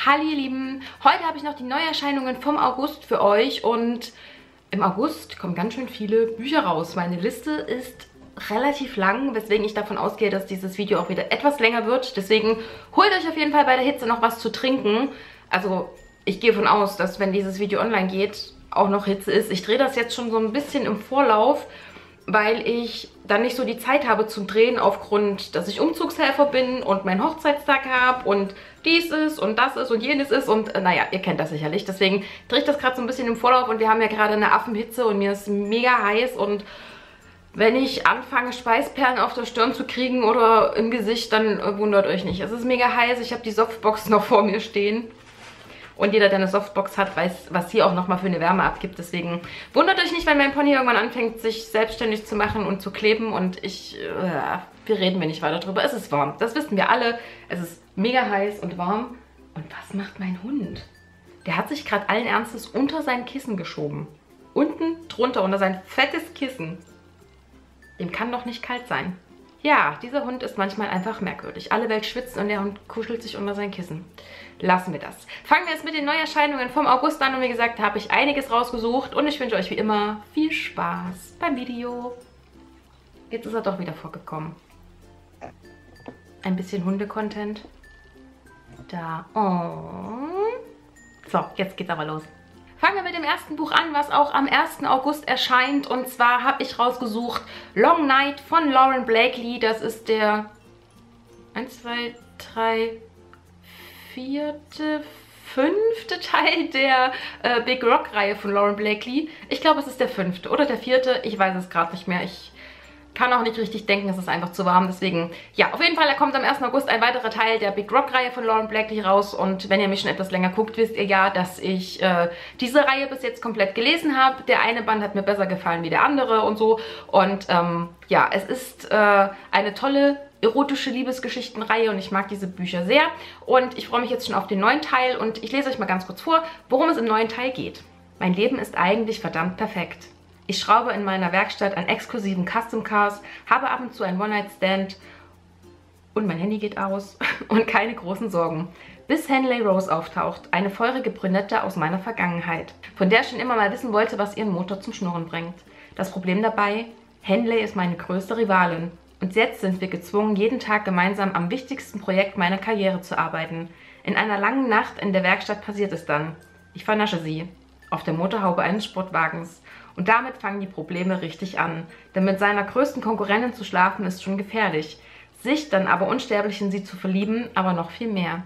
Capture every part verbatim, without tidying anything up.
Hallo ihr Lieben, heute habe ich noch die Neuerscheinungen vom August für euch und im August kommen ganz schön viele Bücher raus. Meine Liste ist relativ lang, weswegen ich davon ausgehe, dass dieses Video auch wieder etwas länger wird. Deswegen holt euch auf jeden Fall bei der Hitze noch was zu trinken. Also ich gehe davon aus, dass wenn dieses Video online geht, auch noch Hitze ist. Ich drehe das jetzt schon so ein bisschen im Vorlauf, weil ich dann nicht so die Zeit habe zum Drehen aufgrund, dass ich Umzugshelfer bin und meinen Hochzeitstag habe und dies ist und das ist und jenes ist und äh, naja, ihr kennt das sicherlich. Deswegen drehe ich das gerade so ein bisschen im Vorlauf und wir haben ja gerade eine Affenhitze und mir ist mega heiß und wenn ich anfange, Schweißperlen auf der Stirn zu kriegen oder im Gesicht, dann äh, wundert euch nicht. Es ist mega heiß, ich habe die Softbox noch vor mir stehen. Und jeder, der eine Softbox hat, weiß, was hier auch nochmal für eine Wärme abgibt. Deswegen wundert euch nicht, wenn mein Pony irgendwann anfängt, sich selbstständig zu machen und zu kleben. Und ich, äh, wir reden wir nicht weiter drüber. Es ist warm, das wissen wir alle. Es ist mega heiß und warm. Und was macht mein Hund? Der hat sich gerade allen Ernstes unter sein Kissen geschoben. Unten drunter, unter sein fettes Kissen. Dem kann doch nicht kalt sein. Ja, dieser Hund ist manchmal einfach merkwürdig. Alle Welt schwitzt und der Hund kuschelt sich unter sein Kissen. Lassen wir das. Fangen wir jetzt mit den Neuerscheinungen vom August an. Und wie gesagt, habe ich einiges rausgesucht. Und ich wünsche euch wie immer viel Spaß beim Video. Jetzt ist er doch wieder vorgekommen. Ein bisschen Hunde-Content. Da. Oh. So, jetzt geht's aber los. Fangen wir mit dem ersten Buch an, was auch am ersten August erscheint. Und zwar habe ich rausgesucht Long Night von Lauren Blakely. Das ist der eins, zwei, drei, vierte, fünfte Teil der äh, Big Rock-Reihe von Lauren Blakely. Ich glaube, es ist der fünfte oder der vierte. Ich weiß es gerade nicht mehr. Ich kann auch nicht richtig denken, es ist einfach zu warm. Deswegen, ja, auf jeden Fall, da kommt am ersten August ein weiterer Teil der Big Rock-Reihe von Lauren Blakely raus. Und wenn ihr mich schon etwas länger guckt, wisst ihr ja, dass ich äh, diese Reihe bis jetzt komplett gelesen habe. Der eine Band hat mir besser gefallen wie der andere und so. Und ähm, ja, es ist äh, eine tolle erotische Liebesgeschichtenreihe und ich mag diese Bücher sehr. Und ich freue mich jetzt schon auf den neuen Teil und ich lese euch mal ganz kurz vor, worum es im neuen Teil geht. Mein Leben ist eigentlich verdammt perfekt. Ich schraube in meiner Werkstatt an exklusiven Custom Cars, habe ab und zu einen One-Night-Stand und mein Handy geht aus und keine großen Sorgen. Bis Henley Rose auftaucht, eine feurige Brünette aus meiner Vergangenheit, von der ich schon immer mal wissen wollte, was ihren Motor zum Schnurren bringt. Das Problem dabei, Henley ist meine größte Rivalin. Und jetzt sind wir gezwungen, jeden Tag gemeinsam am wichtigsten Projekt meiner Karriere zu arbeiten. In einer langen Nacht in der Werkstatt passiert es dann. Ich vernasche sie. Auf der Motorhaube eines Sportwagens. Und damit fangen die Probleme richtig an. Denn mit seiner größten Konkurrentin zu schlafen ist schon gefährlich. Sich dann aber unsterblich in sie zu verlieben, aber noch viel mehr.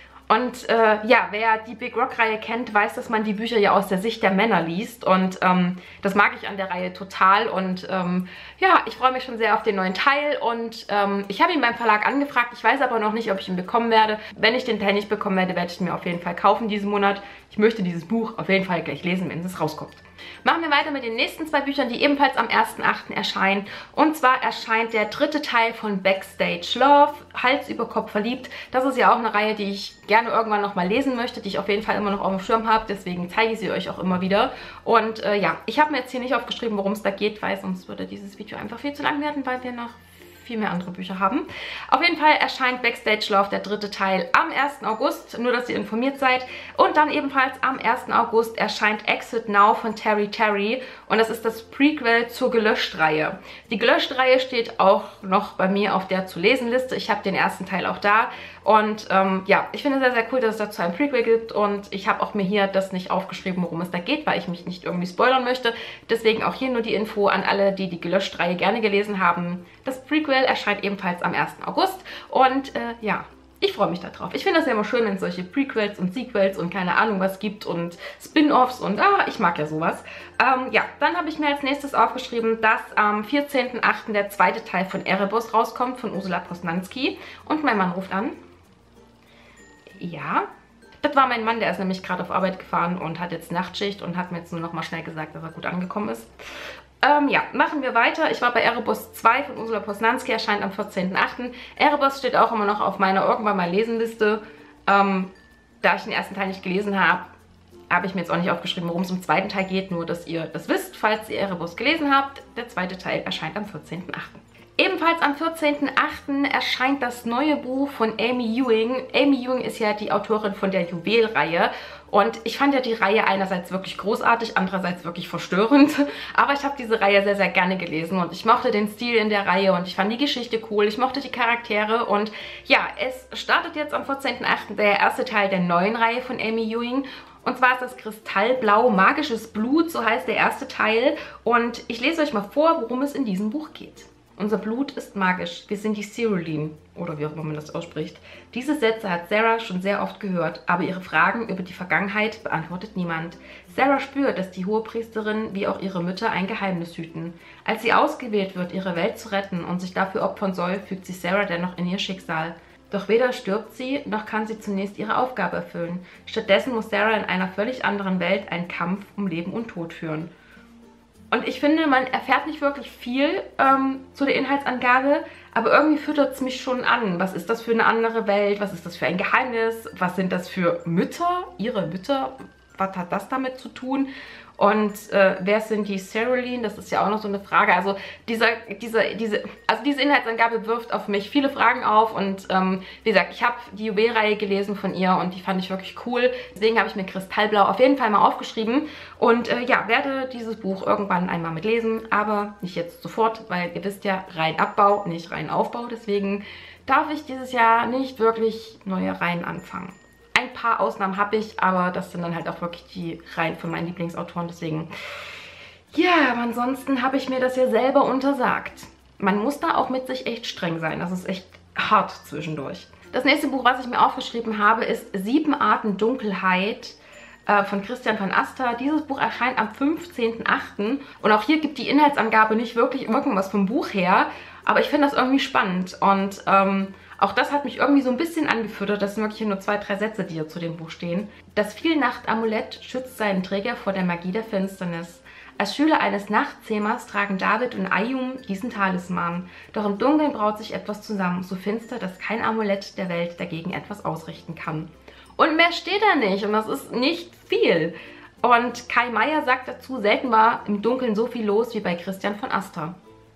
Und äh, ja, wer die Big Rock-Reihe kennt, weiß, dass man die Bücher ja aus der Sicht der Männer liest. Und ähm, das mag ich an der Reihe total. Und ähm, ja, ich freue mich schon sehr auf den neuen Teil. Und ähm, ich habe ihn beim Verlag angefragt. Ich weiß aber noch nicht, ob ich ihn bekommen werde. Wenn ich den Teil nicht bekommen werde, werde ich ihn mir auf jeden Fall kaufen diesen Monat. Ich möchte dieses Buch auf jeden Fall gleich lesen, wenn es rauskommt. Machen wir weiter mit den nächsten zwei Büchern, die ebenfalls am ersten achten erscheinen. Und zwar erscheint der dritte Teil von Backstage Love, Hals über Kopf verliebt. Das ist ja auch eine Reihe, die ich gerne irgendwann nochmal lesen möchte, die ich auf jeden Fall immer noch auf dem Schirm habe. Deswegen zeige ich sie euch auch immer wieder. Und äh, ja, ich habe mir jetzt hier nicht aufgeschrieben, worum es da geht, weil sonst würde dieses Video einfach viel zu lang werden, weil wir noch viel mehr andere Bücher haben. Auf jeden Fall erscheint Backstage Love, der dritte Teil, am ersten August, nur dass ihr informiert seid. Und dann ebenfalls am ersten August erscheint Exit Now von Terry Terry und das ist das Prequel zur Gelöscht-Reihe. Die Gelöscht-Reihe steht auch noch bei mir auf der Zu-Lesen-Liste. Ich habe den ersten Teil auch da und ähm, ja, ich finde es sehr, sehr cool, dass es dazu ein Prequel gibt und ich habe auch mir hier das nicht aufgeschrieben, worum es da geht, weil ich mich nicht irgendwie spoilern möchte. Deswegen auch hier nur die Info an alle, die die Gelöscht-Reihe gerne gelesen haben. Das Prequel erscheint ebenfalls am ersten August und äh, ja, ich freue mich darauf. Ich finde das ja immer schön, wenn es solche Prequels und Sequels und keine Ahnung was gibt und Spin-Offs und ah, ich mag ja sowas. Ähm, ja, dann habe ich mir als nächstes aufgeschrieben, dass am vierzehnten achten der zweite Teil von Erebus rauskommt, von Ursula Posnanski und mein Mann ruft an. Ja, das war mein Mann, der ist nämlich gerade auf Arbeit gefahren und hat jetzt Nachtschicht und hat mir jetzt nur noch mal schnell gesagt, dass er gut angekommen ist. Ähm, ja, machen wir weiter. Ich war bei Erebus zwei von Ursula Posnanski, erscheint am vierzehnten achten Erebus steht auch immer noch auf meiner irgendwann mal Lesenliste. Ähm, da ich den ersten Teil nicht gelesen habe, habe ich mir jetzt auch nicht aufgeschrieben, worum es im zweiten Teil geht. Nur, dass ihr das wisst, falls ihr Erebus gelesen habt. Der zweite Teil erscheint am vierzehnten achten Ebenfalls am vierzehnten achten erscheint das neue Buch von Amy Ewing. Amy Ewing ist ja die Autorin von der Juwel-Reihe. Und ich fand ja die Reihe einerseits wirklich großartig, andererseits wirklich verstörend. Aber ich habe diese Reihe sehr, sehr gerne gelesen und ich mochte den Stil in der Reihe und ich fand die Geschichte cool. Ich mochte die Charaktere und ja, es startet jetzt am vierzehnten achten der erste Teil der neuen Reihe von Amy Ewing. Und zwar ist das Kristallblau Magisches Blut, so heißt der erste Teil. Und ich lese euch mal vor, worum es in diesem Buch geht. Unser Blut ist magisch. Wir sind die Cerulean, oder wie auch immer man das ausspricht. Diese Sätze hat Sarah schon sehr oft gehört, aber ihre Fragen über die Vergangenheit beantwortet niemand. Sarah spürt, dass die Hohepriesterin wie auch ihre Mütter ein Geheimnis hüten. Als sie ausgewählt wird, ihre Welt zu retten und sich dafür opfern soll, fügt sich Sarah dennoch in ihr Schicksal. Doch weder stirbt sie, noch kann sie zunächst ihre Aufgabe erfüllen. Stattdessen muss Sarah in einer völlig anderen Welt einen Kampf um Leben und Tod führen. Und ich finde, man erfährt nicht wirklich viel ähm, zu der Inhaltsangabe, aber irgendwie füttert es mich schon an. Was ist das für eine andere Welt? Was ist das für ein Geheimnis? Was sind das für Mütter? Ihre Mütter? Was hat das damit zu tun? Und äh, wer sind die Cerulean? Das ist ja auch noch so eine Frage. Also dieser, dieser, diese, also diese Inhaltsangabe wirft auf mich viele Fragen auf. Und ähm, wie gesagt, ich habe die Juwel-Reihe gelesen von ihr und die fand ich wirklich cool. Deswegen habe ich mir Kristallblau auf jeden Fall mal aufgeschrieben. Und äh, ja, werde dieses Buch irgendwann einmal mitlesen. Aber nicht jetzt sofort, weil ihr wisst ja, rein Abbau, nicht rein Aufbau. Deswegen darf ich dieses Jahr nicht wirklich neue Reihen anfangen. Ein paar Ausnahmen habe ich, aber das sind dann halt auch wirklich die Reihen von meinen Lieblingsautoren. Deswegen, ja, aber ansonsten habe ich mir das ja selber untersagt. Man muss da auch mit sich echt streng sein. Das ist echt hart zwischendurch. Das nächste Buch, was ich mir aufgeschrieben habe, ist Sieben Arten Dunkelheit äh, von Christian von Aster. Dieses Buch erscheint am fünfzehnten achten und auch hier gibt die Inhaltsangabe nicht wirklich irgendwas vom Buch her. Aber ich finde das irgendwie spannend und ähm, auch das hat mich irgendwie so ein bisschen angefüttert. Das sind wirklich nur zwei, drei Sätze, die hier zu dem Buch stehen. Das Vielnacht-Amulett schützt seinen Träger vor der Magie der Finsternis. Als Schüler eines Nachtzähmers tragen David und Ayum diesen Talisman. Doch im Dunkeln braut sich etwas zusammen, so finster, dass kein Amulett der Welt dagegen etwas ausrichten kann. Und mehr steht da nicht und das ist nicht viel. Und Kai Meier sagt dazu, selten war im Dunkeln so viel los wie bei Christian von Aster.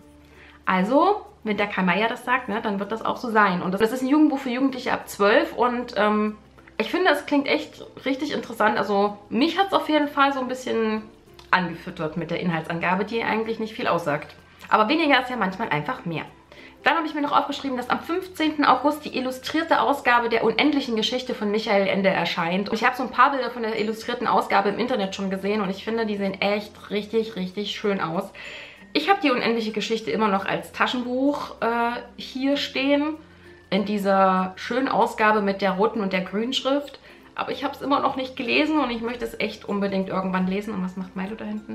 Also, wenn der Kai Meier das sagt, ne, dann wird das auch so sein. Und das ist ein Jugendbuch für Jugendliche ab zwölf und ähm, ich finde, es klingt echt richtig interessant. Also mich hat es auf jeden Fall so ein bisschen angefüttert mit der Inhaltsangabe, die eigentlich nicht viel aussagt. Aber weniger ist ja manchmal einfach mehr. Dann habe ich mir noch aufgeschrieben, dass am fünfzehnten August die illustrierte Ausgabe der unendlichen Geschichte von Michael Ende erscheint. Und ich habe so ein paar Bilder von der illustrierten Ausgabe im Internet schon gesehen und ich finde, die sehen echt richtig, richtig schön aus. Ich habe die unendliche Geschichte immer noch als Taschenbuch äh, hier stehen, in dieser schönen Ausgabe mit der roten und der grünen Schrift. Aber ich habe es immer noch nicht gelesen und ich möchte es echt unbedingt irgendwann lesen. Und was macht Milo da hinten?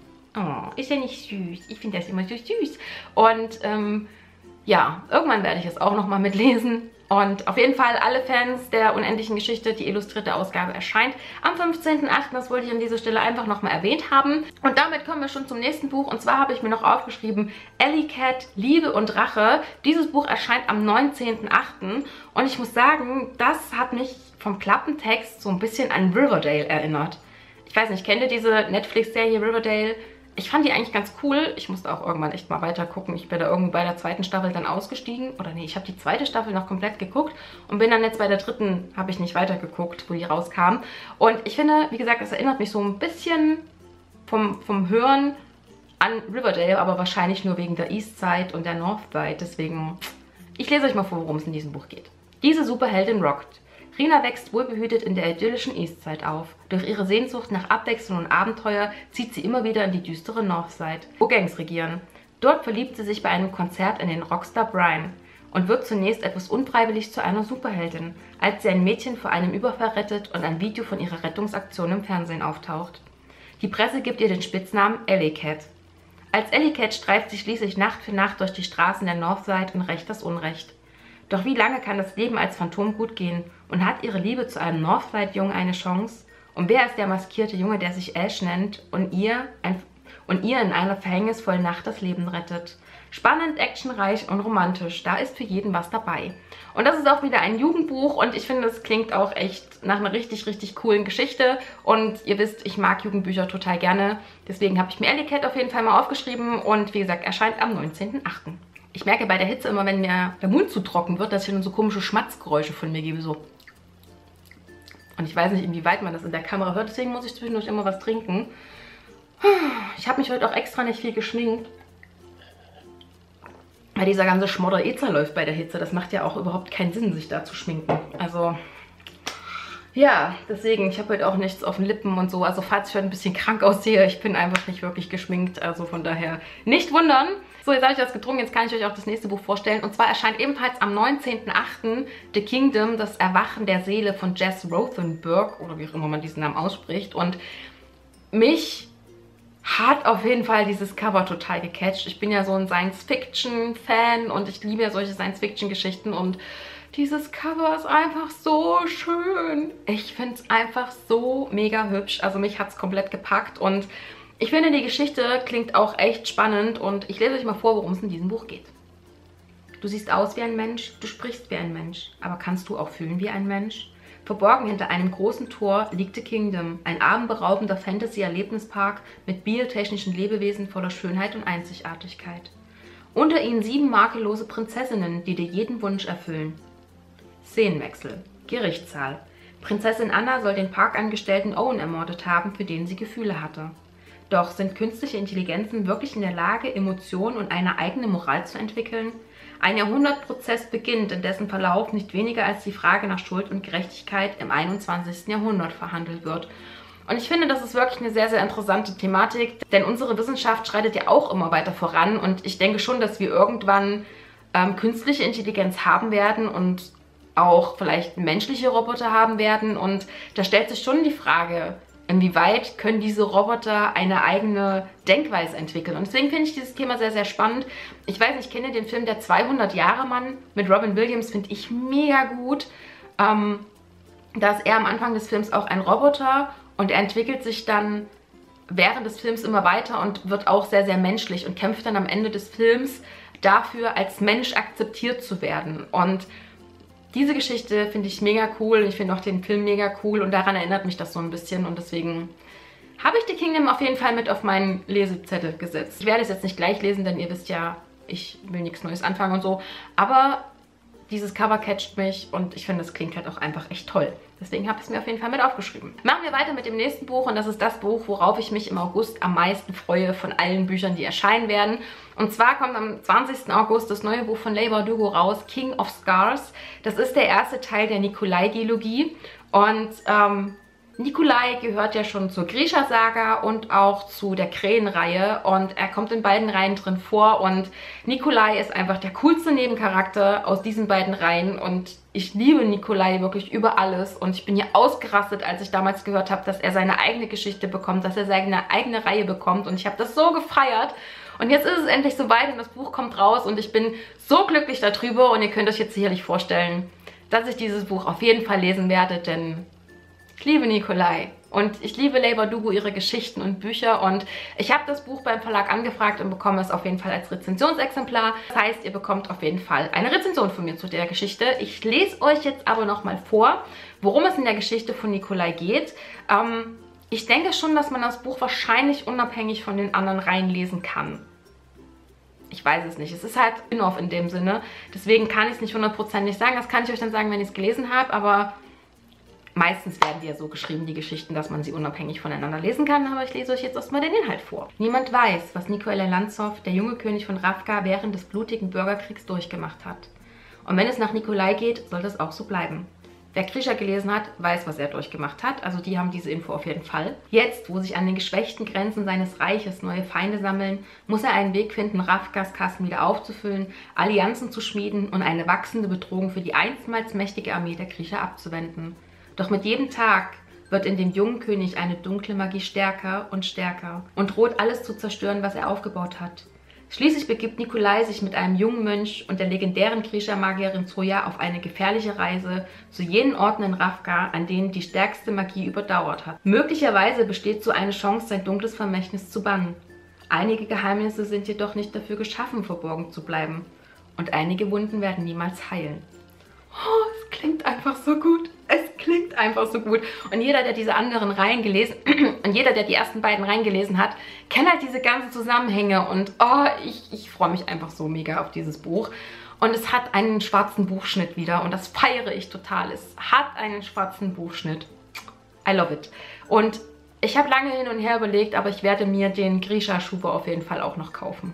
Oh, ist ja nicht süß. Ich finde das immer so süß. Und ähm, ja, irgendwann werde ich es auch nochmal mitlesen. Und auf jeden Fall alle Fans der unendlichen Geschichte, die illustrierte Ausgabe erscheint am fünfzehnten achten Das wollte ich an dieser Stelle einfach nochmal erwähnt haben. Und damit kommen wir schon zum nächsten Buch. Und zwar habe ich mir noch aufgeschrieben Alley Cat, Liebe und Rache. Dieses Buch erscheint am neunzehnten achten Und ich muss sagen, das hat mich vom Klappentext so ein bisschen an Riverdale erinnert. Ich weiß nicht, kennt ihr diese Netflix-Serie Riverdale? Ich fand die eigentlich ganz cool. Ich musste auch irgendwann echt mal weiter gucken. Ich bin da irgendwie bei der zweiten Staffel dann ausgestiegen. Oder nee, ich habe die zweite Staffel noch komplett geguckt und bin dann jetzt bei der dritten, habe ich nicht weiter geguckt, wo die rauskam. Und ich finde, wie gesagt, es erinnert mich so ein bisschen vom, vom Hören an Riverdale, aber wahrscheinlich nur wegen der Eastside und der Northside. Deswegen, ich lese euch mal vor, worum es in diesem Buch geht. Diese Superheldin rockt. Rina wächst wohlbehütet in der idyllischen Eastside auf. Durch ihre Sehnsucht nach Abwechslung und Abenteuer zieht sie immer wieder in die düstere Northside, wo Gangs regieren. Dort verliebt sie sich bei einem Konzert in den Rockstar Brian und wird zunächst etwas unfreiwillig zu einer Superheldin, als sie ein Mädchen vor einem Überfall rettet und ein Video von ihrer Rettungsaktion im Fernsehen auftaucht. Die Presse gibt ihr den Spitznamen Alley Cat. Als Alley Cat streift sie schließlich Nacht für Nacht durch die Straßen der Northside und rächt das Unrecht. Doch wie lange kann das Leben als Phantom gut gehen? Und hat ihre Liebe zu einem Northside-Jungen eine Chance? Und wer ist der maskierte Junge, der sich Ash nennt und ihr, ein, und ihr in einer verhängnisvollen Nacht das Leben rettet? Spannend, actionreich und romantisch. Da ist für jeden was dabei. Und das ist auch wieder ein Jugendbuch und ich finde, es klingt auch echt nach einer richtig, richtig coolen Geschichte. Und ihr wisst, ich mag Jugendbücher total gerne. Deswegen habe ich mir Alley Cat auf jeden Fall mal aufgeschrieben und wie gesagt, erscheint am neunzehnten achten Ich merke bei der Hitze immer, wenn mir der Mund zu trocken wird, dass ich dann so komische Schmatzgeräusche von mir gebe, so. Und ich weiß nicht, inwieweit man das in der Kamera hört, deswegen muss ich zwischendurch immer was trinken. Ich habe mich heute auch extra nicht viel geschminkt, weil dieser ganze Schmodder eh zerläuft bei der Hitze. Das macht ja auch überhaupt keinen Sinn, sich da zu schminken. Also, ja, deswegen, ich habe heute auch nichts auf den Lippen und so. Also, falls ich heute ein bisschen krank aussehe, ich bin einfach nicht wirklich geschminkt. Also, von daher nicht wundern. So, jetzt habe ich das getrunken, jetzt kann ich euch auch das nächste Buch vorstellen. Und zwar erscheint ebenfalls am neunzehnten achten The Kingdom, das Erwachen der Seele von Jess Rothenberg, oder wie auch immer man diesen Namen ausspricht. Und mich hat auf jeden Fall dieses Cover total gecatcht. Ich bin ja so ein Science-Fiction-Fan und ich liebe ja solche Science-Fiction-Geschichten und dieses Cover ist einfach so schön. Ich finde es einfach so mega hübsch. Also mich hat es komplett gepackt und ich finde, die Geschichte klingt auch echt spannend und ich lese euch mal vor, worum es in diesem Buch geht. Du siehst aus wie ein Mensch, du sprichst wie ein Mensch, aber kannst du auch fühlen wie ein Mensch? Verborgen hinter einem großen Tor liegt The Kingdom, ein atemberaubender Fantasy-Erlebnispark mit biotechnischen Lebewesen voller Schönheit und Einzigartigkeit. Unter ihnen sieben makellose Prinzessinnen, die dir jeden Wunsch erfüllen. Szenenwechsel. Gerichtssaal. Prinzessin Anna soll den Parkangestellten Owen ermordet haben, für den sie Gefühle hatte. Doch sind künstliche Intelligenzen wirklich in der Lage, Emotionen und eine eigene Moral zu entwickeln? Ein Jahrhundertprozess beginnt, in dessen Verlauf nicht weniger als die Frage nach Schuld und Gerechtigkeit im einundzwanzigsten Jahrhundert verhandelt wird. Und ich finde, das ist wirklich eine sehr, sehr interessante Thematik, denn unsere Wissenschaft schreitet ja auch immer weiter voran und ich denke schon, dass wir irgendwann ähm, künstliche Intelligenz haben werden und auch vielleicht menschliche Roboter haben werden und da stellt sich schon die Frage, inwieweit können diese Roboter eine eigene Denkweise entwickeln? Und deswegen finde ich dieses Thema sehr, sehr spannend. Ich weiß nicht, ich kenne den Film Der zweihundert-Jahre-Mann mit Robin Williams, finde ich mega gut. Ähm, da ist er am Anfang des Films auch ein Roboter und er entwickelt sich dann während des Films immer weiter und wird auch sehr, sehr menschlich und kämpft dann am Ende des Films dafür, als Mensch akzeptiert zu werden. Und diese Geschichte finde ich mega cool. Ich finde auch den Film mega cool und daran erinnert mich das so ein bisschen und deswegen habe ich The Kingdom auf jeden Fall mit auf meinen Lesezettel gesetzt. Ich werde es jetzt nicht gleich lesen, denn ihr wisst ja, ich will nichts Neues anfangen und so, aber dieses Cover catcht mich und ich finde, es klingt halt auch einfach echt toll. Deswegen habe ich es mir auf jeden Fall mit aufgeschrieben. Machen wir weiter mit dem nächsten Buch und das ist das Buch, worauf ich mich im August am meisten freue von allen Büchern, die erscheinen werden. Und zwar kommt am zwanzigsten August das neue Buch von Leigh Bardugo raus, King of Scars. Das ist der erste Teil der Nikolai-Dilogie und ähm, Nikolai gehört ja schon zur Grisha-Saga und auch zu der Krähenreihe und er kommt in beiden Reihen drin vor und Nikolai ist einfach der coolste Nebencharakter aus diesen beiden Reihen und ich liebe Nikolai wirklich über alles und ich bin hier ausgerastet, als ich damals gehört habe, dass er seine eigene Geschichte bekommt, dass er seine eigene Reihe bekommt und ich habe das so gefeiert. Und jetzt ist es endlich soweit und das Buch kommt raus und ich bin so glücklich darüber und ihr könnt euch jetzt sicherlich vorstellen, dass ich dieses Buch auf jeden Fall lesen werde, denn ich liebe Nikolai und ich liebe Leigh Bardugo, ihre Geschichten und Bücher und ich habe das Buch beim Verlag angefragt und bekomme es auf jeden Fall als Rezensionsexemplar. Das heißt, ihr bekommt auf jeden Fall eine Rezension von mir zu der Geschichte. Ich lese euch jetzt aber nochmal vor, worum es in der Geschichte von Nikolai geht. Ähm, ich denke schon, dass man das Buch wahrscheinlich unabhängig von den anderen Reihen lesen kann. Ich weiß es nicht. Es ist halt Spin-off in dem Sinne. Deswegen kann ich es nicht hundertprozentig sagen. Das kann ich euch dann sagen, wenn ich es gelesen habe, aber meistens werden die ja so geschrieben, die Geschichten, dass man sie unabhängig voneinander lesen kann, aber ich lese euch jetzt erstmal den Inhalt vor. Niemand weiß, was Nikolai Lanzow, der junge König von Ravka, während des blutigen Bürgerkriegs durchgemacht hat. Und wenn es nach Nikolai geht, soll das auch so bleiben. Wer Grisha gelesen hat, weiß, was er durchgemacht hat, also die haben diese Info auf jeden Fall. Jetzt, wo sich an den geschwächten Grenzen seines Reiches neue Feinde sammeln, muss er einen Weg finden, Ravkas Kassen wieder aufzufüllen, Allianzen zu schmieden und eine wachsende Bedrohung für die einstmals mächtige Armee der Grisha abzuwenden. Doch mit jedem Tag wird in dem jungen König eine dunkle Magie stärker und stärker und droht alles zu zerstören, was er aufgebaut hat. Schließlich begibt Nikolai sich mit einem jungen Mönch und der legendären Grisha-Magierin Zoya auf eine gefährliche Reise zu jenen Orten in Ravka, an denen die stärkste Magie überdauert hat. Möglicherweise besteht so eine Chance, sein dunkles Vermächtnis zu bannen. Einige Geheimnisse sind jedoch nicht dafür geschaffen, verborgen zu bleiben. Und einige Wunden werden niemals heilen. Oh, es klingt einfach so gut. Es klingt einfach so gut. Und jeder, der diese anderen Reihen gelesen, und jeder, der die ersten beiden Reihen gelesen hat, kennt halt diese ganzen Zusammenhänge. Und oh, ich, ich freue mich einfach so mega auf dieses Buch. Und es hat einen schwarzen Buchschnitt wieder. Und das feiere ich total. Es hat einen schwarzen Buchschnitt. I love it. Und ich habe lange hin und her überlegt, aber ich werde mir den Grisha-Schuber auf jeden Fall auch noch kaufen.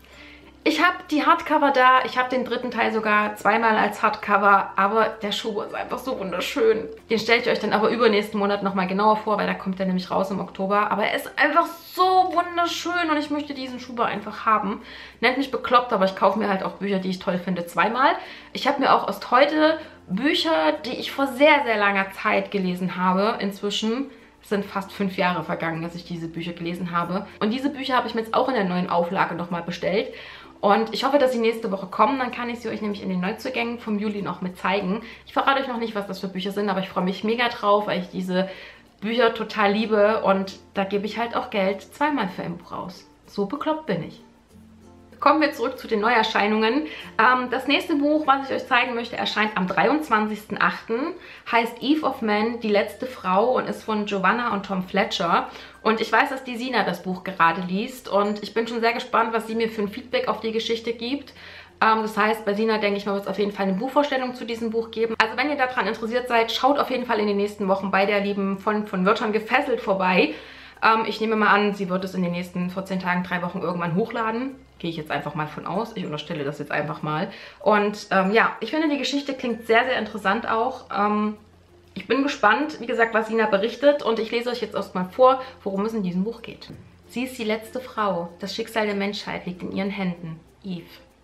Ich habe die Hardcover da, ich habe den dritten Teil sogar zweimal als Hardcover, aber der Schuber ist einfach so wunderschön. Den stelle ich euch dann aber übernächsten Monat nochmal genauer vor, weil da kommt er nämlich raus im Oktober. Aber er ist einfach so wunderschön und ich möchte diesen Schuber einfach haben. Nennt mich bekloppt, aber ich kaufe mir halt auch Bücher, die ich toll finde, zweimal. Ich habe mir auch erst heute Bücher, die ich vor sehr, sehr langer Zeit gelesen habe, inzwischen... Es sind fast fünf Jahre vergangen, dass ich diese Bücher gelesen habe. Und diese Bücher habe ich mir jetzt auch in der neuen Auflage nochmal bestellt. Und ich hoffe, dass sie nächste Woche kommen. Dann kann ich sie euch nämlich in den Neuzugängen vom Juli noch mit zeigen. Ich verrate euch noch nicht, was das für Bücher sind, aber ich freue mich mega drauf, weil ich diese Bücher total liebe. Und da gebe ich halt auch Geld zweimal für ein Buch aus. So bekloppt bin ich. Kommen wir zurück zu den Neuerscheinungen. Ähm, das nächste Buch, was ich euch zeigen möchte, erscheint am dreiundzwanzigsten achten Heißt Eve of Men, die letzte Frau und ist von Giovanna und Tom Fletcher. Und ich weiß, dass die Sina das Buch gerade liest und ich bin schon sehr gespannt, was sie mir für ein Feedback auf die Geschichte gibt. Ähm, das heißt, bei Sina, denke ich mal, wird es auf jeden Fall eine Buchvorstellung zu diesem Buch geben. Also wenn ihr daran interessiert seid, schaut auf jeden Fall in den nächsten Wochen bei der lieben von, von Wörtern gefesselt vorbei. Ähm, ich nehme mal an, sie wird es in den nächsten vierzehn Tagen, drei Wochen irgendwann hochladen. Gehe ich jetzt einfach mal von aus. Ich unterstelle das jetzt einfach mal. Und ähm, ja, ich finde, die Geschichte klingt sehr, sehr interessant auch. Ähm, ich bin gespannt, wie gesagt, was Sina berichtet. Und ich lese euch jetzt erstmal vor, worum es in diesem Buch geht. Sie ist die letzte Frau. Das Schicksal der Menschheit liegt in ihren Händen. Eve.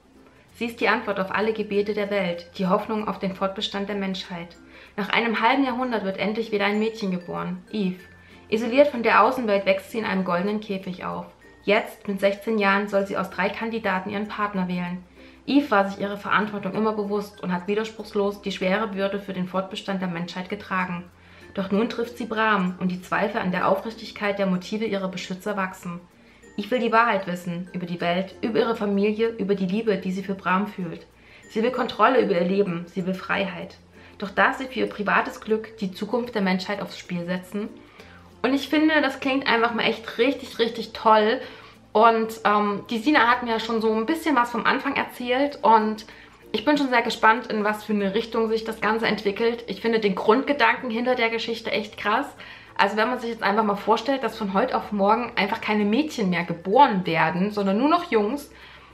Sie ist die Antwort auf alle Gebete der Welt. Die Hoffnung auf den Fortbestand der Menschheit. Nach einem halben Jahrhundert wird endlich wieder ein Mädchen geboren. Eve. Isoliert von der Außenwelt wächst sie in einem goldenen Käfig auf. Jetzt, mit sechzehn Jahren, soll sie aus drei Kandidaten ihren Partner wählen. Eve war sich ihrer Verantwortung immer bewusst und hat widerspruchslos die schwere Bürde für den Fortbestand der Menschheit getragen. Doch nun trifft sie Bram und die Zweifel an der Aufrichtigkeit der Motive ihrer Beschützer wachsen. Eve will die Wahrheit wissen, über die Welt, über ihre Familie, über die Liebe, die sie für Bram fühlt. Sie will Kontrolle über ihr Leben, sie will Freiheit. Doch darf sie für ihr privates Glück die Zukunft der Menschheit aufs Spiel setzen? Und ich finde, das klingt einfach mal echt richtig, richtig toll. Und ähm, die Sina hat mir ja schon so ein bisschen was vom Anfang erzählt. Und ich bin schon sehr gespannt, in was für eine Richtung sich das Ganze entwickelt. Ich finde den Grundgedanken hinter der Geschichte echt krass. Also wenn man sich jetzt einfach mal vorstellt, dass von heute auf morgen einfach keine Mädchen mehr geboren werden, sondern nur noch Jungs.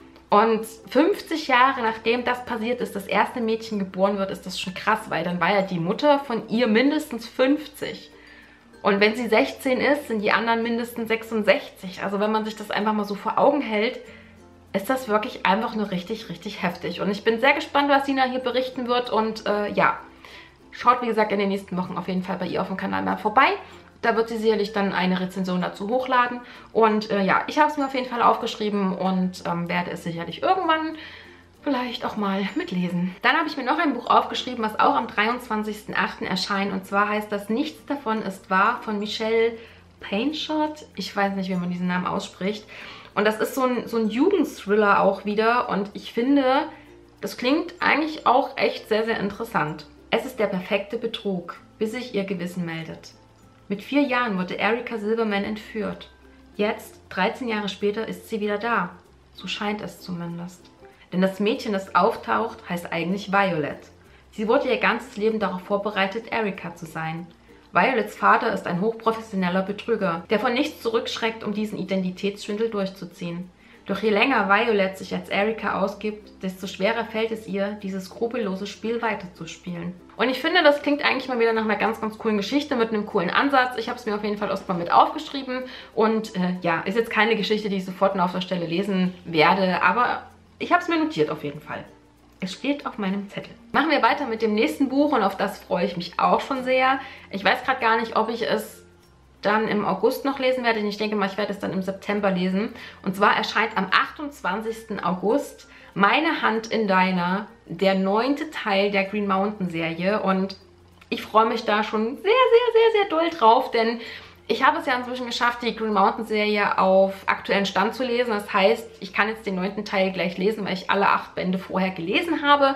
Und fünfzig Jahre nachdem das passiert ist, das erste Mädchen geboren wird, ist das schon krass. Weil dann war ja die Mutter von ihr mindestens fünfzig. Und wenn sie sechzehn ist, sind die anderen mindestens sechsundsechzig. Also wenn man sich das einfach mal so vor Augen hält, ist das wirklich einfach nur richtig, richtig heftig. Und ich bin sehr gespannt, was Sina hier berichten wird. Und äh, ja, schaut wie gesagt in den nächsten Wochen auf jeden Fall bei ihr auf dem Kanal mal vorbei. Da wird sie sicherlich dann eine Rezension dazu hochladen. Und äh, ja, ich habe es mir auf jeden Fall aufgeschrieben und ähm, werde es sicherlich irgendwann vielleicht auch mal mitlesen. Dann habe ich mir noch ein Buch aufgeschrieben, was auch am dreiundzwanzigsten achten erscheint. Und zwar heißt das Nichts davon ist wahr von Michelle Painshot. Ich weiß nicht, wie man diesen Namen ausspricht. Und das ist so ein, so ein Jugendthriller auch wieder. Und ich finde, das klingt eigentlich auch echt sehr, sehr interessant. Es ist der perfekte Betrug, bis sich ihr Gewissen meldet. Mit vier Jahren wurde Erica Silverman entführt. Jetzt, dreizehn Jahre später, ist sie wieder da. So scheint es zumindest. Denn das Mädchen, das auftaucht, heißt eigentlich Violet. Sie wurde ihr ganzes Leben darauf vorbereitet, Erica zu sein. Violets Vater ist ein hochprofessioneller Betrüger, der von nichts zurückschreckt, um diesen Identitätsschwindel durchzuziehen. Doch je länger Violet sich als Erica ausgibt, desto schwerer fällt es ihr, dieses skrupellose Spiel weiterzuspielen. Und ich finde, das klingt eigentlich mal wieder nach einer ganz, ganz coolen Geschichte mit einem coolen Ansatz. Ich habe es mir auf jeden Fall erstmal mit aufgeschrieben. Und äh, ja, ist jetzt keine Geschichte, die ich sofort auf der Stelle lesen werde, aber ich habe es mir notiert auf jeden Fall. Es steht auf meinem Zettel. Machen wir weiter mit dem nächsten Buch und auf das freue ich mich auch schon sehr. Ich weiß gerade gar nicht, ob ich es dann im August noch lesen werde. Ich denke mal, ich werde es dann im September lesen. Und zwar erscheint am achtundzwanzigsten August Meine Hand in Deiner, der neunte Teil der Green Mountain Serie. Und ich freue mich da schon sehr, sehr, sehr, sehr doll drauf, denn ich habe es ja inzwischen geschafft, die Green Mountain Serie auf aktuellen Stand zu lesen. Das heißt, ich kann jetzt den neunten Teil gleich lesen, weil ich alle acht Bände vorher gelesen habe.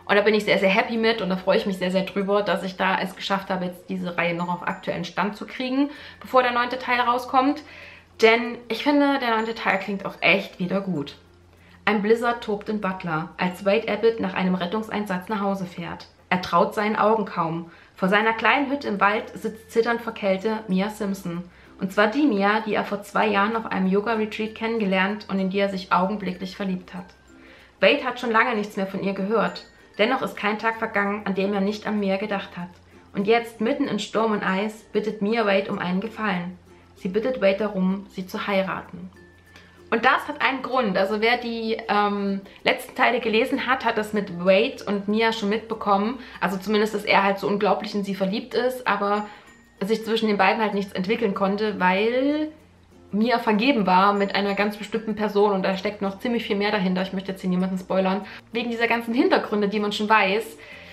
Und da bin ich sehr, sehr happy mit und da freue ich mich sehr, sehr drüber, dass ich da es geschafft habe, jetzt diese Reihe noch auf aktuellen Stand zu kriegen, bevor der neunte Teil rauskommt. Denn ich finde, der neunte Teil klingt auch echt wieder gut. Ein Blizzard tobt in Butler, als Wade Abbott nach einem Rettungseinsatz nach Hause fährt. Er traut seinen Augen kaum. Vor seiner kleinen Hütte im Wald sitzt zitternd vor Kälte Mia Simpson. Und zwar die Mia, die er vor zwei Jahren auf einem Yoga-Retreat kennengelernt und in die er sich augenblicklich verliebt hat. Wade hat schon lange nichts mehr von ihr gehört. Dennoch ist kein Tag vergangen, an dem er nicht an Mia gedacht hat. Und jetzt, mitten in Sturm und Eis, bittet Mia Wade um einen Gefallen. Sie bittet Wade darum, sie zu heiraten. Und das hat einen Grund. Also wer die ähm, letzten Teile gelesen hat, hat das mit Wade und Mia schon mitbekommen. Also zumindest, dass er halt so unglaublich in sie verliebt ist, aber sich zwischen den beiden halt nichts entwickeln konnte, weil Mia vergeben war mit einer ganz bestimmten Person und da steckt noch ziemlich viel mehr dahinter. Ich möchte jetzt hier niemanden spoilern. Wegen dieser ganzen Hintergründe, die man schon weiß.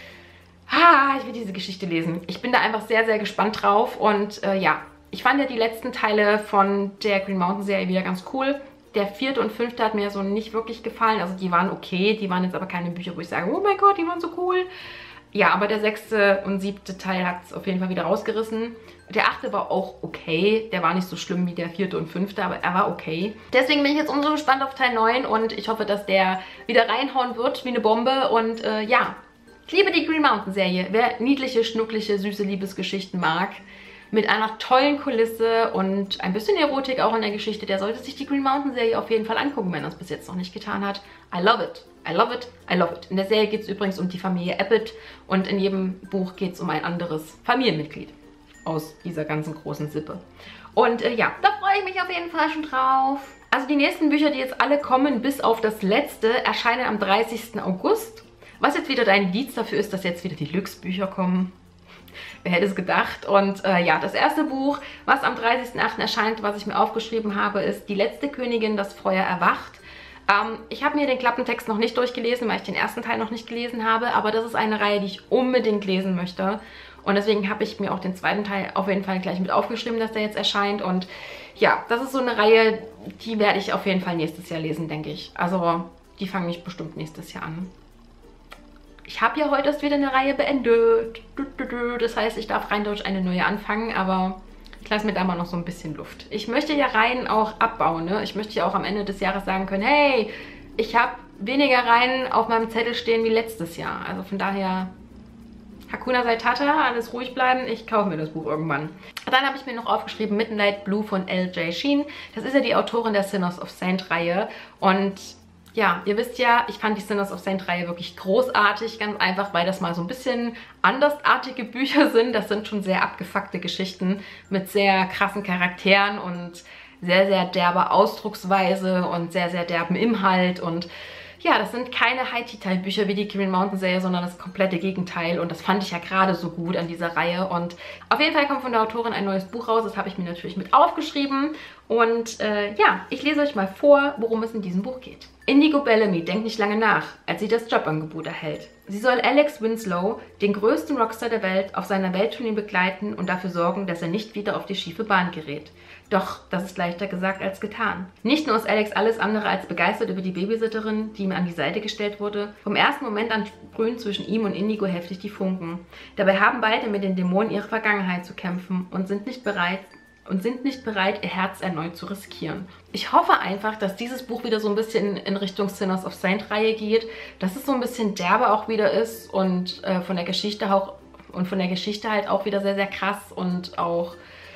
Ah, ich will diese Geschichte lesen. Ich bin da einfach sehr, sehr gespannt drauf und äh, ja, ich fand ja die letzten Teile von der Green Mountain Serie wieder ganz cool. Der vierte und fünfte hat mir so nicht wirklich gefallen. Also die waren okay, die waren jetzt aber keine Bücher, wo ich sage, oh mein Gott, die waren so cool. Ja, aber der sechste und siebte Teil hat es auf jeden Fall wieder rausgerissen. Der achte war auch okay. Der war nicht so schlimm wie der vierte und fünfte, aber er war okay. Deswegen bin ich jetzt umso gespannt auf Teil neun und ich hoffe, dass der wieder reinhauen wird wie eine Bombe. Und äh, ja, ich liebe die Green Mountain Serie. Wer niedliche, schnuckliche, süße Liebesgeschichten mag, mit einer tollen Kulisse und ein bisschen Erotik auch in der Geschichte, der sollte sich die Green Mountain Serie auf jeden Fall angucken, wenn er es bis jetzt noch nicht getan hat. I love it. I love it. I love it. In der Serie geht es übrigens um die Familie Abbott und in jedem Buch geht es um ein anderes Familienmitglied aus dieser ganzen großen Sippe. Und äh, ja, da freue ich mich auf jeden Fall schon drauf. Also die nächsten Bücher, die jetzt alle kommen, bis auf das letzte, erscheinen am dreißigsten August. Was jetzt wieder dein Indiz dafür ist, dass jetzt wieder die Luxe-Bücher kommen. Wer hätte es gedacht? Und äh, ja, das erste Buch, was am dreißigsten achten erscheint, was ich mir aufgeschrieben habe, ist Die letzte Königin, das Feuer erwacht. Ähm, ich habe mir den Klappentext noch nicht durchgelesen, weil ich den ersten Teil noch nicht gelesen habe, aber das ist eine Reihe, die ich unbedingt lesen möchte. Und deswegen habe ich mir auch den zweiten Teil auf jeden Fall gleich mit aufgeschrieben, dass der jetzt erscheint. Und ja, das ist so eine Reihe, die werde ich auf jeden Fall nächstes Jahr lesen, denke ich. Also die fange ich bestimmt nächstes Jahr an. Ich habe ja heute erst wieder eine Reihe beendet. Das heißt, ich darf rein durch eine neue anfangen, aber ich lasse mir da mal noch so ein bisschen Luft. Ich möchte ja Reihen auch abbauen, ne? Ich möchte ja auch am Ende des Jahres sagen können, hey, ich habe weniger Reihen auf meinem Zettel stehen wie letztes Jahr. Also von daher, Hakuna Matata, alles ruhig bleiben, ich kaufe mir das Buch irgendwann. Dann habe ich mir noch aufgeschrieben Midnight Blue von L J Sheen. Das ist ja die Autorin der Sinners of Saint Reihe und ja, ihr wisst ja, ich fand die Sinners of Saint Reihe wirklich großartig, ganz einfach, weil das mal so ein bisschen andersartige Bücher sind. Das sind schon sehr abgefuckte Geschichten mit sehr krassen Charakteren und sehr, sehr derber Ausdrucksweise und sehr, sehr derben Inhalt. Und ja, das sind keine High-Tea-Teil-Bücher wie die Green Mountain Serie, sondern das komplette Gegenteil. Und das fand ich ja gerade so gut an dieser Reihe. Und auf jeden Fall kommt von der Autorin ein neues Buch raus. Das habe ich mir natürlich mit aufgeschrieben. Und äh, ja, ich lese euch mal vor, worum es in diesem Buch geht. Indigo Bellamy denkt nicht lange nach, als sie das Jobangebot erhält. Sie soll Alex Winslow, den größten Rockstar der Welt, auf seiner Welttournee begleiten und dafür sorgen, dass er nicht wieder auf die schiefe Bahn gerät. Doch das ist leichter gesagt als getan. Nicht nur ist Alex alles andere als begeistert über die Babysitterin, die ihm an die Seite gestellt wurde. Vom ersten Moment an sprühen zwischen ihm und Indigo heftig die Funken. Dabei haben beide mit den Dämonen ihrer Vergangenheit zu kämpfen und sind nicht bereit, und sind nicht bereit, ihr Herz erneut zu riskieren. Ich hoffe einfach, dass dieses Buch wieder so ein bisschen in Richtung Sinners of Saint Reihe geht, dass es so ein bisschen derbe auch wieder ist und äh, von der Geschichte auch und von der Geschichte halt auch wieder sehr, sehr krass und auch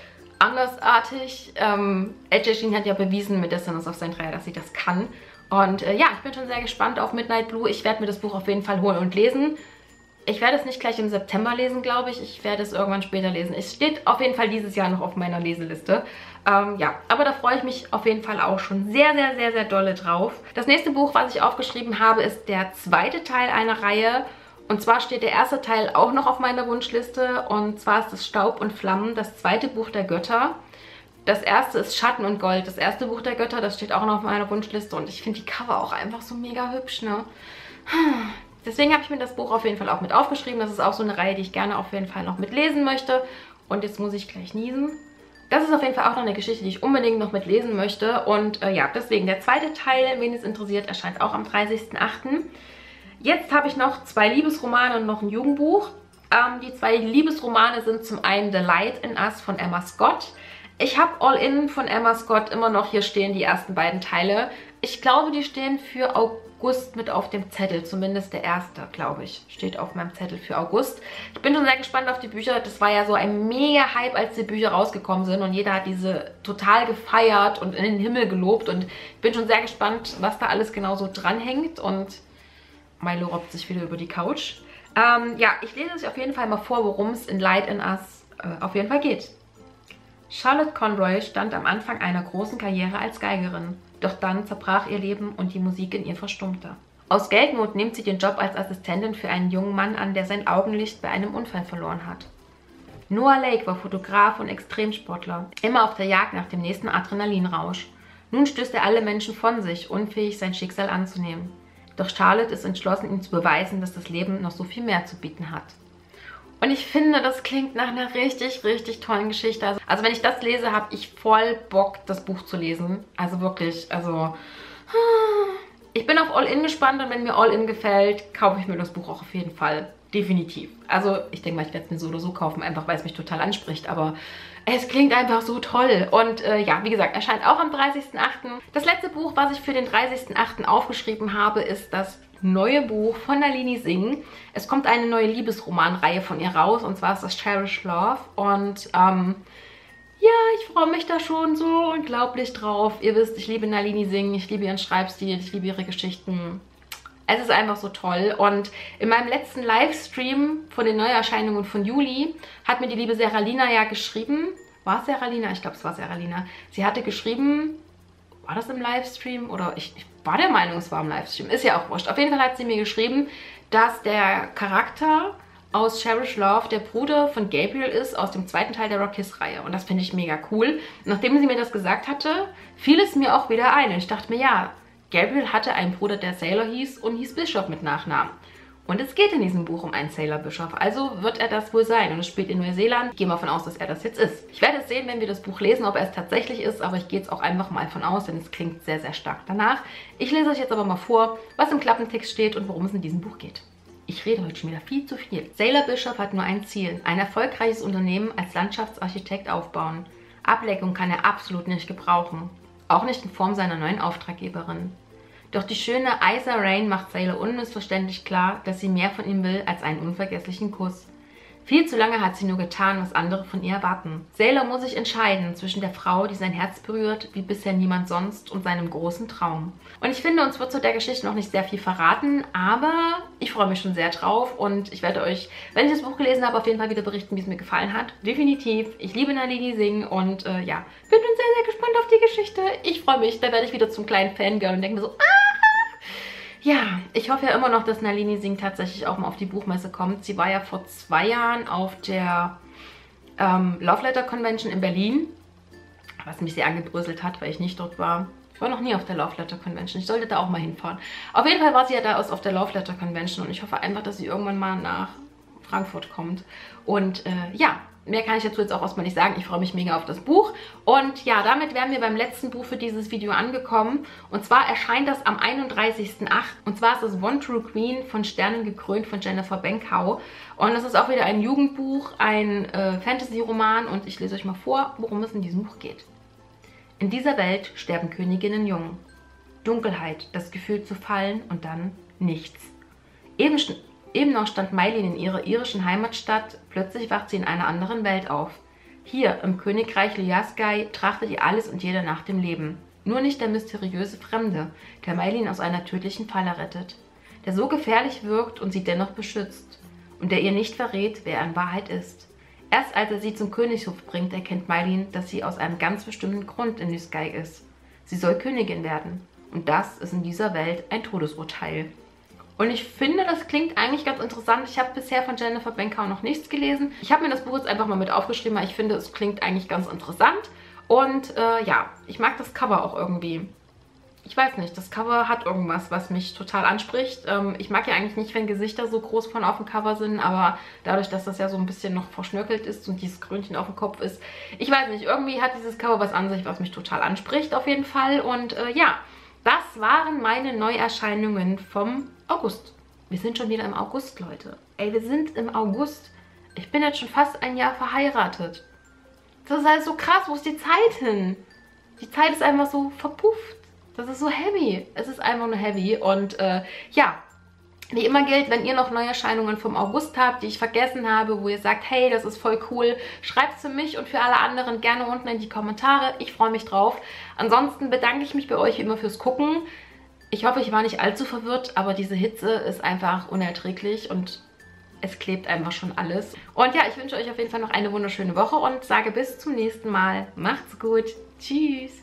andersartig. Ähm, L J Sheen hat ja bewiesen mit der Sinners of Saint Reihe, dass sie das kann. Und äh, ja, ich bin schon sehr gespannt auf Midnight Blue. Ich werde mir das Buch auf jeden Fall holen und lesen. Ich werde es nicht gleich im September lesen, glaube ich. Ich werde es irgendwann später lesen. Es steht auf jeden Fall dieses Jahr noch auf meiner Leseliste. Ähm, ja, aber da freue ich mich auf jeden Fall auch schon sehr, sehr, sehr, sehr dolle drauf. Das nächste Buch, was ich aufgeschrieben habe, ist der zweite Teil einer Reihe. Und zwar steht der erste Teil auch noch auf meiner Wunschliste. Und zwar ist es Staub und Flammen, das zweite Buch der Götter. Das erste ist Schatten und Gold, das erste Buch der Götter. Das steht auch noch auf meiner Wunschliste. Und ich finde die Cover auch einfach so mega hübsch, ne? Deswegen habe ich mir das Buch auf jeden Fall auch mit aufgeschrieben. Das ist auch so eine Reihe, die ich gerne auf jeden Fall noch mitlesen möchte. Und jetzt muss ich gleich niesen. Das ist auf jeden Fall auch noch eine Geschichte, die ich unbedingt noch mitlesen möchte. Und äh, ja, deswegen der zweite Teil, wen es interessiert, erscheint auch am dreißigsten achten Jetzt habe ich noch zwei Liebesromane und noch ein Jugendbuch. Ähm, die zwei Liebesromane sind zum einen The Light in Us von Emma Scott. Ich habe All In von Emma Scott immer noch hier stehen, die ersten beiden Teile. Ich glaube, die stehen für August mit auf dem Zettel. Zumindest der erste, glaube ich, steht auf meinem Zettel für August. Ich bin schon sehr gespannt auf die Bücher. Das war ja so ein mega Hype, als die Bücher rausgekommen sind. Und jeder hat diese total gefeiert und in den Himmel gelobt. Und ich bin schon sehr gespannt, was da alles genau so dranhängt. Und Milo robbt sich wieder über die Couch. Ähm, ja, ich lese euch auf jeden Fall mal vor, worum es in Light in Us äh, auf jeden Fall geht. Charlotte Conroy stand am Anfang einer großen Karriere als Geigerin. Doch dann zerbrach ihr Leben und die Musik in ihr verstummte. Aus Geldnot nimmt sie den Job als Assistentin für einen jungen Mann an, der sein Augenlicht bei einem Unfall verloren hat. Noah Lake war Fotograf und Extremsportler, immer auf der Jagd nach dem nächsten Adrenalinrausch. Nun stößt er alle Menschen von sich, unfähig, sein Schicksal anzunehmen. Doch Charlotte ist entschlossen, ihm zu beweisen, dass das Leben noch so viel mehr zu bieten hat. Und ich finde, das klingt nach einer richtig, richtig tollen Geschichte. Also, also wenn ich das lese, habe ich voll Bock, das Buch zu lesen. Also wirklich, also... Ich bin auf All In gespannt und wenn mir All In gefällt, kaufe ich mir das Buch auch auf jeden Fall. Definitiv. Also ich denke mal, ich werde es mir so oder so kaufen, einfach weil es mich total anspricht. Aber es klingt einfach so toll. Und äh, ja, wie gesagt, erscheint auch am dreißigsten achten Das letzte Buch, was ich für den dreißigsten achten aufgeschrieben habe, ist das neue Buch von Nalini Singh. Es kommt eine neue Liebesromanreihe von ihr raus und zwar ist das Cherish Love und ähm, ja, ich freue mich da schon so unglaublich drauf. Ihr wisst, ich liebe Nalini Singh, ich liebe ihren Schreibstil, ich liebe ihre Geschichten. Es ist einfach so toll und in meinem letzten Livestream von den Neuerscheinungen von Juli hat mir die liebe Seralina ja geschrieben, war es Seralina? Ich glaube, es war Seralina. Sie hatte geschrieben, war das im Livestream oder ich, ich war der Meinung, es war im Livestream. Ist ja auch wurscht. Auf jeden Fall hat sie mir geschrieben, dass der Charakter aus Cherish Love der Bruder von Gabriel ist, aus dem zweiten Teil der Rock-Kiss-Reihe. Und das finde ich mega cool. Nachdem sie mir das gesagt hatte, fiel es mir auch wieder ein. Und ich dachte mir, ja, Gabriel hatte einen Bruder, der Sailor hieß und hieß Bishop mit Nachnamen. Und es geht in diesem Buch um einen Sailor Bishop, also wird er das wohl sein. Und es spielt in Neuseeland. Ich gehe mal von aus, dass er das jetzt ist. Ich werde es sehen, wenn wir das Buch lesen, ob er es tatsächlich ist, aber ich gehe jetzt auch einfach mal von aus, denn es klingt sehr, sehr stark danach. Ich lese euch jetzt aber mal vor, was im Klappentext steht und worum es in diesem Buch geht. Ich rede heute schon wieder viel zu viel. Sailor Bishop hat nur ein Ziel, ein erfolgreiches Unternehmen als Landschaftsarchitekt aufbauen. Ablenkung kann er absolut nicht gebrauchen, auch nicht in Form seiner neuen Auftraggeberin. Doch die schöne Isa Rain macht Sailor unmissverständlich klar, dass sie mehr von ihm will als einen unvergesslichen Kuss. Viel zu lange hat sie nur getan, was andere von ihr erwarten. Sailor muss sich entscheiden zwischen der Frau, die sein Herz berührt, wie bisher niemand sonst, und seinem großen Traum. Und ich finde, uns wird zu der Geschichte noch nicht sehr viel verraten, aber ich freue mich schon sehr drauf und ich werde euch, wenn ich das Buch gelesen habe, auf jeden Fall wieder berichten, wie es mir gefallen hat. Definitiv. Ich liebe Nalini Singh und äh, ja, bin schon sehr, sehr gespannt auf die Geschichte. Ich freue mich, da werde ich wieder zum kleinen Fangirl und denke mir so, ah! Ja, ich hoffe ja immer noch, dass Nalini Singh tatsächlich auch mal auf die Buchmesse kommt. Sie war ja vor zwei Jahren auf der ähm, Love Letter Convention in Berlin, was mich sehr angebröselt hat, weil ich nicht dort war. Ich war noch nie auf der Love Letter Convention. Ich sollte da auch mal hinfahren. Auf jeden Fall war sie ja da auf der Love Letter Convention und ich hoffe einfach, dass sie irgendwann mal nach Frankfurt kommt. Und äh, ja, mehr kann ich dazu jetzt auch erstmal nicht sagen. Ich freue mich mega auf das Buch. Und ja, damit wären wir beim letzten Buch für dieses Video angekommen. Und zwar erscheint das am einunddreißigsten achten Und zwar ist es One True Queen von Sternen gekrönt von Jennifer Benkau. Und das ist auch wieder ein Jugendbuch, ein äh, Fantasy-Roman. Und ich lese euch mal vor, worum es in diesem Buch geht. In dieser Welt sterben Königinnen jung. Dunkelheit, das Gefühl zu fallen und dann nichts. Eben Eben noch stand Maylin in ihrer irischen Heimatstadt, plötzlich wacht sie in einer anderen Welt auf. Hier, im Königreich Liasgai, trachtet ihr alles und jeder nach dem Leben. Nur nicht der mysteriöse Fremde, der Maylin aus einer tödlichen Falle rettet. Der so gefährlich wirkt und sie dennoch beschützt. Und der ihr nicht verrät, wer er in Wahrheit ist. Erst als er sie zum Königshof bringt, erkennt Maylin, dass sie aus einem ganz bestimmten Grund in Liasgai ist. Sie soll Königin werden. Und das ist in dieser Welt ein Todesurteil. Und ich finde, das klingt eigentlich ganz interessant. Ich habe bisher von Jennifer Benkau noch nichts gelesen. Ich habe mir das Buch jetzt einfach mal mit aufgeschrieben, weil ich finde, es klingt eigentlich ganz interessant. Und äh, ja, ich mag das Cover auch irgendwie. Ich weiß nicht, das Cover hat irgendwas, was mich total anspricht. Ähm, ich mag ja eigentlich nicht, wenn Gesichter so groß von auf dem Cover sind, aber dadurch, dass das ja so ein bisschen noch verschnörkelt ist und dieses Krönchen auf dem Kopf ist, ich weiß nicht, irgendwie hat dieses Cover was an sich, was mich total anspricht auf jeden Fall. Und äh, ja, das waren meine Neuerscheinungen vom August. wir sind schon wieder im August, Leute. Ey, wir sind im August. Ich bin jetzt schon fast ein Jahr verheiratet. Das ist halt so krass. Wo ist die Zeit hin? Die Zeit ist einfach so verpufft. Das ist so heavy. Es ist einfach nur heavy. Und äh, ja, wie immer gilt, wenn ihr noch Neuerscheinungen vom August habt, die ich vergessen habe, wo ihr sagt, hey, das ist voll cool, schreibt es für mich und für alle anderen gerne unten in die Kommentare. Ich freue mich drauf. Ansonsten bedanke ich mich bei euch wie immer fürs Gucken. Ich hoffe, ich war nicht allzu verwirrt, aber diese Hitze ist einfach unerträglich und es klebt einfach schon alles. Und ja, ich wünsche euch auf jeden Fall noch eine wunderschöne Woche und sage bis zum nächsten Mal. Macht's gut. Tschüss.